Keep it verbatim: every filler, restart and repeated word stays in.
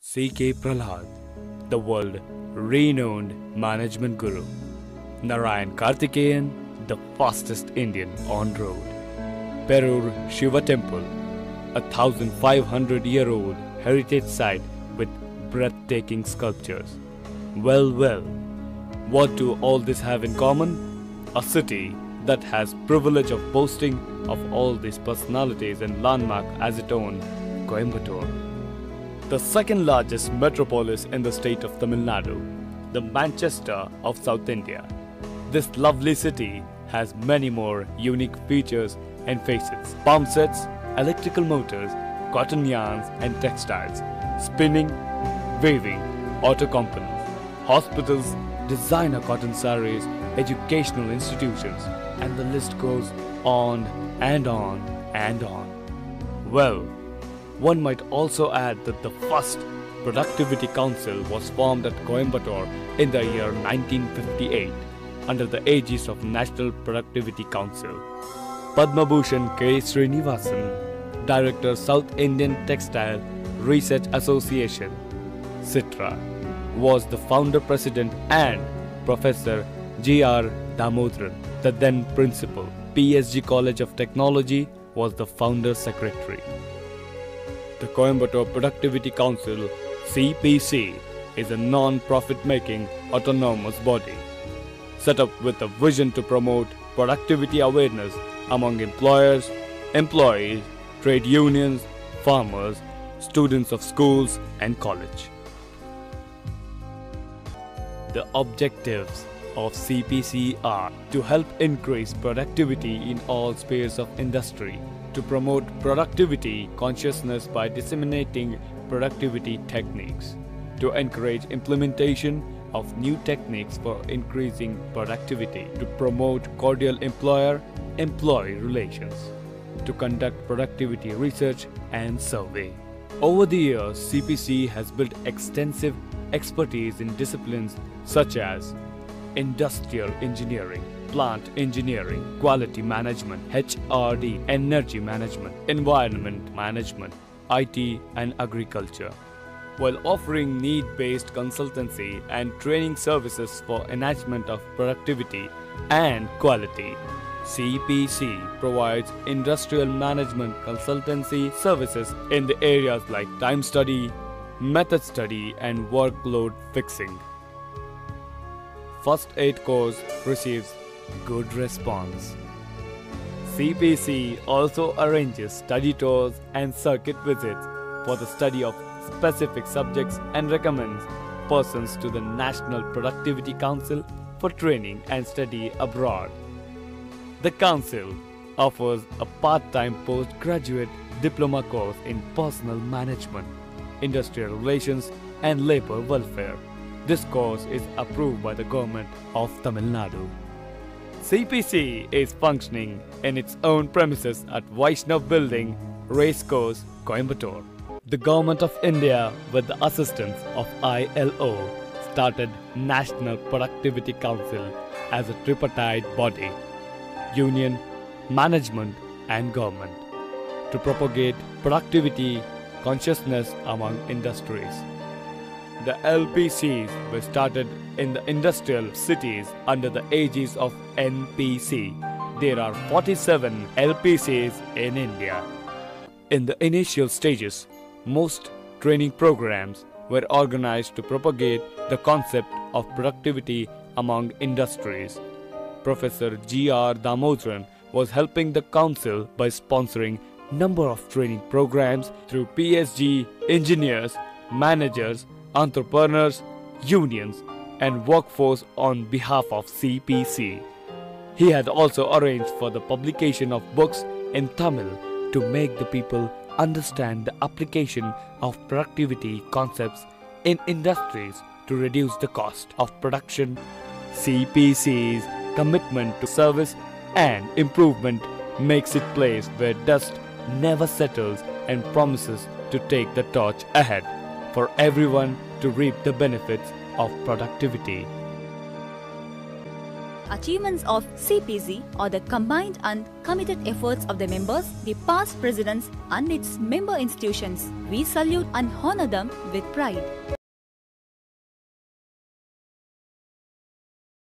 C K Prahlad, the world-renowned management guru. Narayan Karthikeyan, the fastest Indian on road. Perur Shiva Temple, a one thousand five hundred year old heritage site with breathtaking sculptures. Well, well, what do all this have in common? A city that has privilege of boasting of all these personalities and landmark as its own, Coimbatore. The second largest metropolis in the state of Tamil Nadu, the Manchester of South India. This lovely city has many more unique features and facets. Palm sets, electrical motors, cotton yarns and textiles, spinning, weaving, auto components, hospitals, designer cotton sarees, educational institutions, and the list goes on and on and on. Well, one might also add that the first Productivity Council was formed at Coimbatore in the year nineteen fifty-eight under the aegis of National Productivity Council. Padma Bhushan K. Srinivasan, Director South Indian Textile Research Association, CITRA, was the founder president, and Professor G R Damodaran, the then principal, P S G College of Technology, was the founder secretary. The Coimbatore Productivity Council, C P C, is a non-profit making autonomous body set up with a vision to promote productivity awareness among employers, employees, trade unions, farmers, students of schools and college. The objectives of C P C are to help increase productivity in all spheres of industry, to promote productivity consciousness by disseminating productivity techniques, to encourage implementation of new techniques for increasing productivity, to promote cordial employer-employee relations, to conduct productivity research and survey. Over the years, C P C has built extensive expertise in disciplines such as industrial engineering, plant engineering, quality management, H R D, energy management, environment management, I T and agriculture, while offering need-based consultancy and training services for enhancement of productivity and quality. C P C provides industrial management consultancy services in the areas like time study, method study and workload fixing. First aid course receives good response. C P C also arranges study tours and circuit visits for the study of specific subjects and recommends persons to the National Productivity Council for training and study abroad. The Council offers a part-time postgraduate diploma course in personal management, industrial relations and labor welfare. This course is approved by the government of Tamil Nadu. C P C is functioning in its own premises at Vaishnav Building, Racecourse, Coimbatore. The Government of India, with the assistance of I L O, started National Productivity Council as a tripartite body, union, management and government, to propagate productivity consciousness among industries. The L P Cs were started in the industrial cities under the aegis of N P C. There are forty-seven L P Cs in India. In the initial stages, most training programs were organized to propagate the concept of productivity among industries. Professor G R Damodaran was helping the council by sponsoring number of training programs through P S G engineers, managers, entrepreneurs, unions and workforce on behalf of C P C. He had also arranged for the publication of books in Tamil to make the people understand the application of productivity concepts in industries to reduce the cost of production. C P C's commitment to service and improvement makes it a place where dust never settles and promises to take the torch ahead for everyone to reap the benefits of productivity. achievements of C P Z are the combined and committed efforts of the members, the past presidents and its member institutions. We salute and honor them with pride.